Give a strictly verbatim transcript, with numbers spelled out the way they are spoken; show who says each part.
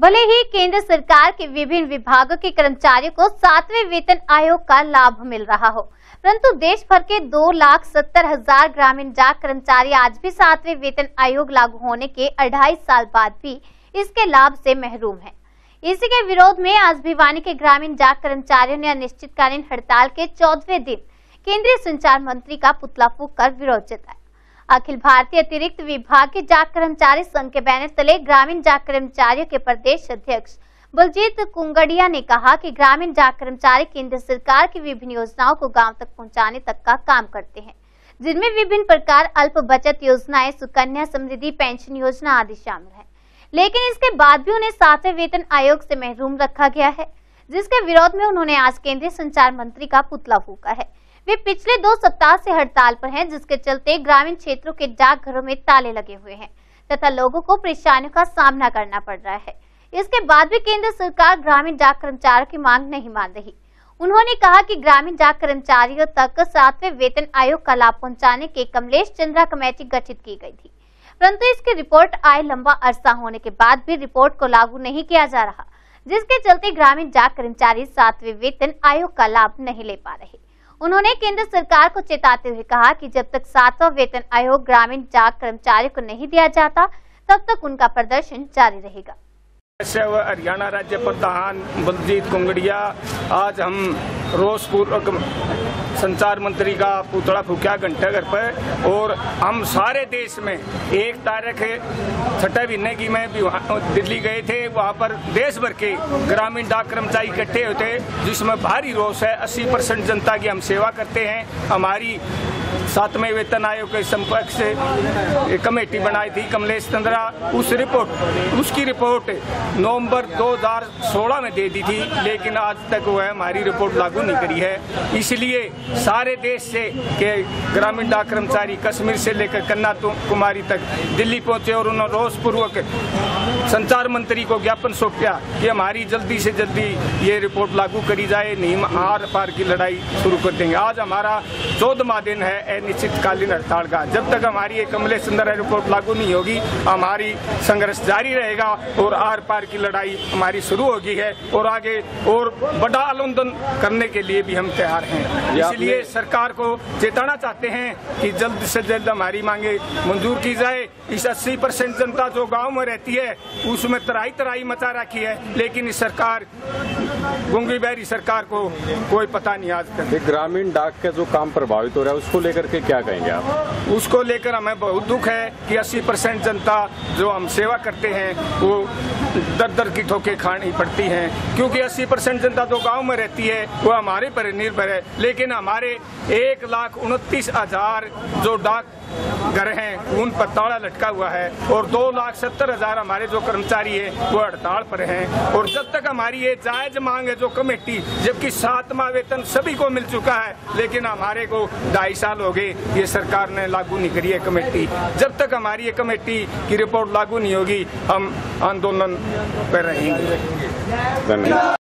Speaker 1: भले ही केंद्र सरकार के विभिन्न विभागों के कर्मचारियों को सातवें वेतन आयोग का लाभ मिल रहा हो, परंतु देश भर के दो लाख सत्तर हजार ग्रामीण डाक कर्मचारी आज भी सातवें वेतन आयोग लागू होने के अढ़ाई साल बाद भी इसके लाभ से महरूम हैं। इसी के विरोध में आज भिवानी के ग्रामीण डाक कर्मचारियों ने अनिश्चितकालीन हड़ताल के चौदहवें दिन केंद्रीय संचार मंत्री का पुतला फूंक कर विरोध जताया। अखिल भारतीय अतिरिक्त विभाग के डाक कर्मचारी संघ के बैनर तले ग्रामीण डाक कर्मचारियों के प्रदेश अध्यक्ष बलजीत कुंगड़िया ने कहा कि ग्रामीण डाक कर्मचारी केंद्र सरकार की विभिन्न योजनाओं को गांव तक पहुंचाने तक का काम करते हैं, जिनमें विभिन्न प्रकार अल्प बचत योजनाएं, सुकन्या समृद्धि पेंशन योजना आदि शामिल है। लेकिन इसके बाद भी उन्हें सातवें वेतन आयोग से महरूम रखा गया है, जिसके विरोध में उन्होंने आज केंद्रीय संचार मंत्री का पुतला फूंका है। वे पिछले दो सप्ताह से हड़ताल पर हैं, जिसके चलते ग्रामीण क्षेत्रों के डाकघरों में ताले लगे हुए हैं तथा लोगों को परेशानियों का सामना करना पड़ रहा है। इसके बाद भी केंद्र सरकार ग्रामीण डाक कर्मचारियों की मांग नहीं मान रही। उन्होंने कहा कि ग्रामीण डाक कर्मचारियों तक सातवें वेतन आयोग का लाभ पहुंचाने के कमलेश चंद्रा कमेटी गठित की गई थी, परंतु इसकी रिपोर्ट आए लंबा अरसा होने के बाद भी रिपोर्ट को लागू नहीं किया जा रहा, जिसके चलते ग्रामीण डाक कर्मचारी सातवें वेतन आयोग का लाभ नहीं ले पा रहे। उन्होंने केंद्र सरकार को चेताते हुए कहा कि जब तक सातवां वेतन आयोग ग्रामीण डाक कर्मचारियों को नहीं दिया जाता, तब तक उनका प्रदर्शन जारी रहेगा।
Speaker 2: हरियाणा राज्य प्रधान बलजीत कुंगड़िया, आज हम रोजपुर संचार मंत्री का पुतला फूंका घंटे घर पर, और हम सारे देश में एक तारीख छठे महीने की मैं दिल्ली गए थे। वहाँ पर देश भर के ग्रामीण डाक कर्मचारी इकट्ठे होते, जिसमें भारी रोष है। अस्सी परसेंट जनता की हम सेवा करते हैं। हमारी सातवें वेतन आयोग के संपर्क से एक कमेटी बनाई थी कमलेश चंद्रा, उस रिपोर्ट उसकी रिपोर्ट नवंबर दो हज़ार सोलह में दे दी थी, लेकिन आज तक वह हमारी रिपोर्ट लागू नहीं करी है। इसलिए सारे देश से के ग्रामीण डाक कर्मचारी कश्मीर से लेकर कन्याकुमारी तक दिल्ली पहुंचे और उन्होंने रोषपूर्वक संचार मंत्री को ज्ञापन सौंपा कि हमारी जल्दी से जल्दी ये रिपोर्ट लागू करी जाए, नहीं हम आर पार की लड़ाई शुरू कर देंगे। आज हमारा चौदहवां दिन है अनिश्चितकालीन हड़ताल का। जब तक हमारी ये कमलेश चंद्रा रिपोर्ट लागू नहीं होगी, हमारी संघर्ष जारी रहेगा और आर पार की लड़ाई हमारी शुरू होगी है, और आगे और बड़ा आंदोलन करने के लिए भी हम तैयार हैं। इसलिए सरकार को चेताना चाहते हैं कि जल्द से जल्द हमारी मांगे मंजूर की जाए। इस अस्सी परसेंट जनता जो गाँव में रहती है उसमें तराई तराई मचा रखी है, लेकिन इस सरकार गूंगी बहरी सरकार को कोई पता नहीं आज तक।
Speaker 3: ग्रामीण डाक का जो काम प्रभावित हो रहा है उसको लेकर के क्या कहेंगे आप?
Speaker 2: उसको लेकर हमें बहुत दुख है कि अस्सी परसेंट जनता जो हम सेवा करते हैं वो दर दर की ठोके खानी पड़ती हैं, क्योंकि अस्सी परसेंट जनता जो गाँव में रहती है वो हमारे पर निर्भर है। लेकिन हमारे एक लाख उनतीस हजार जो डाक घर हैं उन पर ताला लटका हुआ है, और दो लाख सत्तर हजार हमारे जो कर्मचारी हैं वो हड़ताल पर हैं। और जब तक हमारी ये जायज मांग है जो कमेटी, जबकि सातवां वेतन सभी को मिल चुका है, लेकिन हमारे को ढाई साल हो गए ये सरकार ने लागू नहीं करी है कमेटी। जब तक हमारी ये कमेटी की रिपोर्ट लागू नहीं होगी, हम आंदोलन पर रहेंगे।
Speaker 3: धन्यवाद।